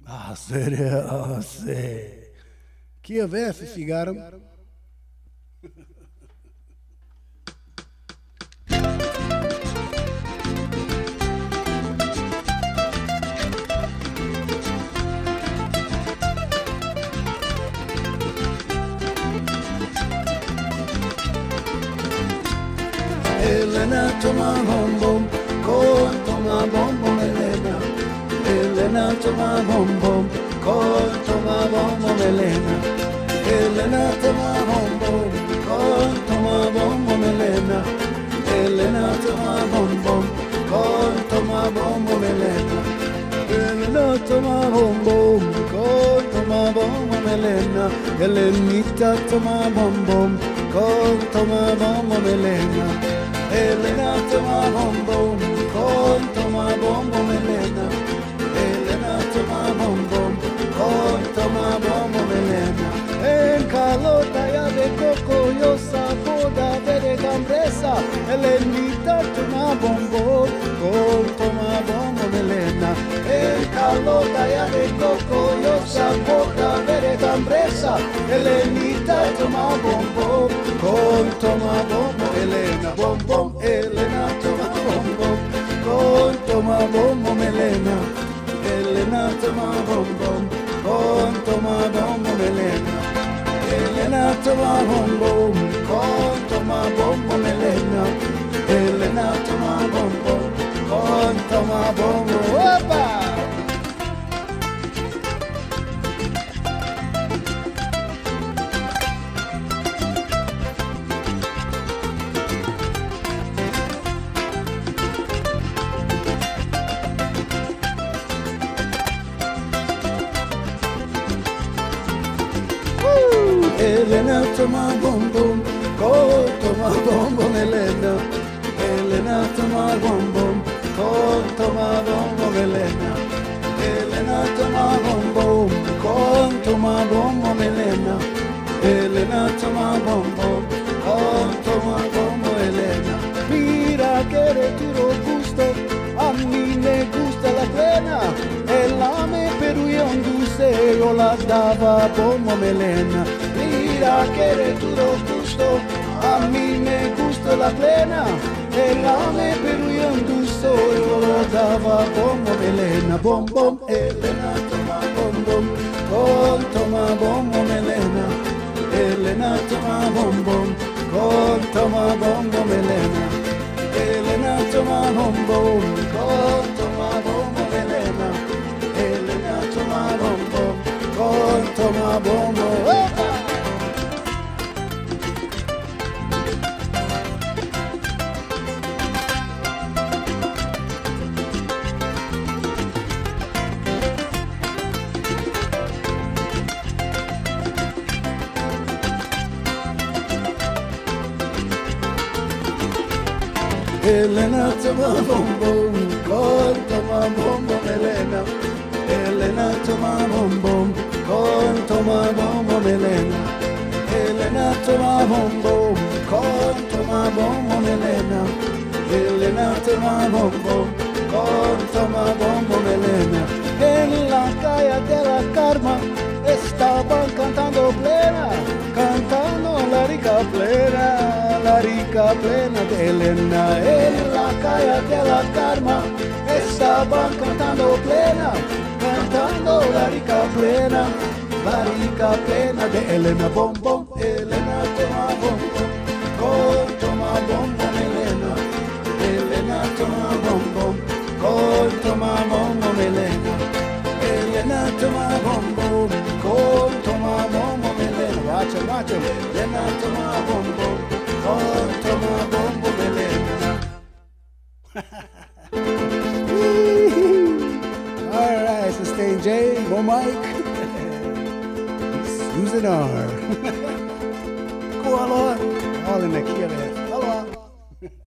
Ah, sério? Ah, sei. Que verso ficaram? Elena toma bom bom, con toma bom bom Elena. Elena toma bom bom, con toma bom bom Elena. Elena toma bom bom, con toma bom bom Elena. Elena toma bom bom, con toma bom bom Elena. Elena toma bom bom, con toma bom bom Elena. Elenita toma bom bom, con toma bom bom Elena. Elena toma bom bom, con toma bom bom Elena. Elena toma bom bom, con toma bom bom Elena. En calota ya de coco yo saboda de cambresa. Elenita toma bom bom, con toma bom bom Elena. En calota ya de coco yo saboda de cambresa. Elenita toma bom bom, con toma bom bom Elena. Bom bom Elena toma bom bom, con toma bom bom Elena. Elena toma bom bom, con toma bom bom Elena. Elena toma bom bom, con toma bom bom Elena. Elena toma bom bom, con toma bom bom. Opa! Elena toma bom bom, con toma bom bom Elena. Elena toma bom bom, con toma bom bom Elena. Elena toma bom bom, con toma bom bom Elena. Elena toma bom bom, con toma bom bom Elena. Mira que de tu gusto, a mí me gusta la plena. El ame pero yo dulce, yo la daba bom bom Elena. Mira que de tu gusto, a mí me gusta la plena. El ame pero yo dulce, yo la daba bom bom Elena. Bom bom Elena toma bom bom, con toma bom bom Elena. Elena toma bom bom, con toma bom bom Elena. Elena toma bom bom, con toma bom bom Elena. Elena toma bom bom, con toma bom bom. ¡Opa! Elena toma bom bom, con toma bom bom Elena. Elena toma bom bom, con toma bom bom Elena. Elena toma bom bom, con toma bom bom Elena. Elena toma bom bom, con toma bom bom Elena. En la calle de la Karma estaban cantando plena, cantando la rica plena de Elena. En la calle de la Karma estaban cantando plena, cantando la rica plena de Elena. Bom bom Elena toma bom bom, con toma bom bom Elena. Elena toma bom bom, con toma bom bom Elena. Elena toma bom bom, con toma bom bom Elena. Watch it. Elena toma bom bom, con toma bom bom Elena. All right, Sustain J, Bo Mike, Susan R. Go along, all in the key of it.